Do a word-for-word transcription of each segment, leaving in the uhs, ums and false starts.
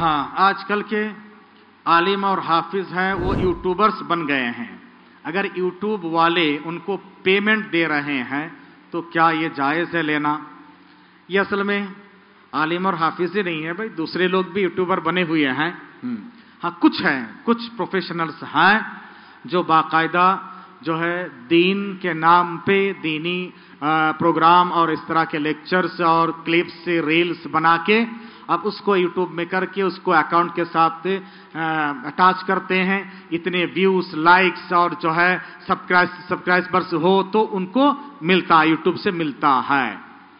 हाँ, आजकल के आलिम और हाफिज हैं वो यूट्यूबर्स बन गए हैं। अगर यूट्यूब वाले उनको पेमेंट दे रहे हैं तो क्या ये जायज़ है लेना? ये असल में आलिम और हाफिज ही नहीं है भाई, दूसरे लोग भी यूट्यूबर बने हुए हैं। हाँ, कुछ हैं, कुछ प्रोफेशनल्स हैं जो बाकायदा जो है दीन के नाम पे दीनी प्रोग्राम और इस तरह के लेक्चर्स और क्लिप्स से रील्स बना के अब उसको यूट्यूब में करके उसको अकाउंट के साथ अटैच करते हैं। इतने व्यूज, लाइक्स और जो है सब्सक्राइब सब्सक्राइबर्स हो तो उनको मिलता है, यूट्यूब से मिलता है।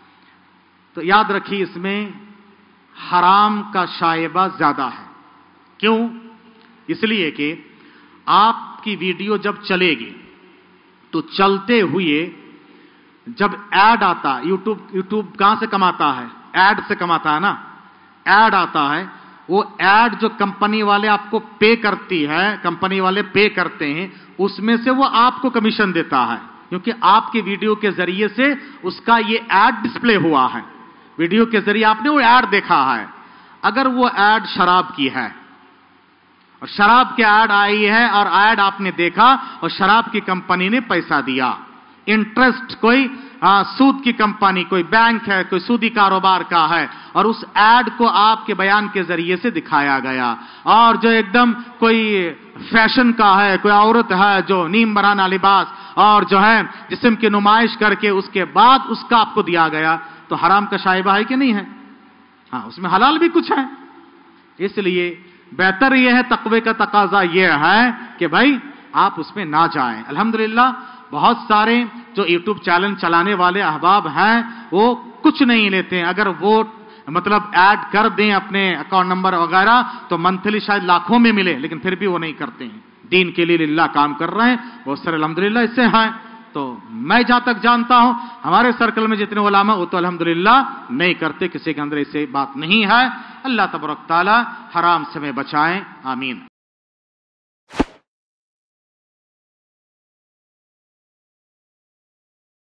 तो याद रखिए, इसमें हराम का शायबा ज्यादा है। क्यों? इसलिए कि आपकी वीडियो जब चलेगी तो चलते हुए जब ऐड आता, यूट्यूब यूट्यूब कहां से कमाता है? ऐड से कमाता है ना। ऐड आता है, वो ऐड जो कंपनी वाले आपको पे करती है, कंपनी वाले पे करते हैं, उसमें से वो आपको कमीशन देता है, क्योंकि आपके वीडियो के जरिए से उसका ये ऐड डिस्प्ले हुआ है। वीडियो के जरिए आपने वो ऐड देखा है। अगर वो ऐड शराब की है और शराब के ऐड आई है और ऐड आपने देखा और शराब की कंपनी ने पैसा दिया, इंटरेस्ट कोई आ, सूद की कंपनी, कोई बैंक है, कोई सूदी कारोबार का है, और उस ऐड को आपके बयान के जरिए से दिखाया गया, और जो एकदम कोई फैशन का है, कोई औरत है जो नीम बराना लिबास और जो है जिस्म की नुमाइश करके उसके बाद उसका आपको दिया गया, तो हराम का शायबा है कि नहीं है? हाँ, उसमें हलाल भी कुछ है। इसलिए बेहतर यह है, तकवे का तकाजा यह है कि भाई आप उसमें ना जाएं। अल्हम्दुलिल्लाह बहुत सारे जो यूट्यूब चैनल चलाने वाले अहबाब हैं वो कुछ नहीं लेते हैं। अगर वो मतलब ऐड कर दें अपने अकाउंट नंबर वगैरह तो मंथली शायद लाखों में मिले, लेकिन फिर भी वो नहीं करते हैं। दीन के लिए लिल्लाह काम कर रहे हैं, बहुत सारे अल्हम्दुलिल्लाह इससे हैं। तो मैं जहां तक जानता हूं हमारे सर्कल में जितने उलामा वो तो अल्हम्दुलिल्लाह नहीं करते, किसी के अंदर ऐसी बात नहीं है। अल्लाह तबारक तआला हराम से हमें बचाएं, आमीन।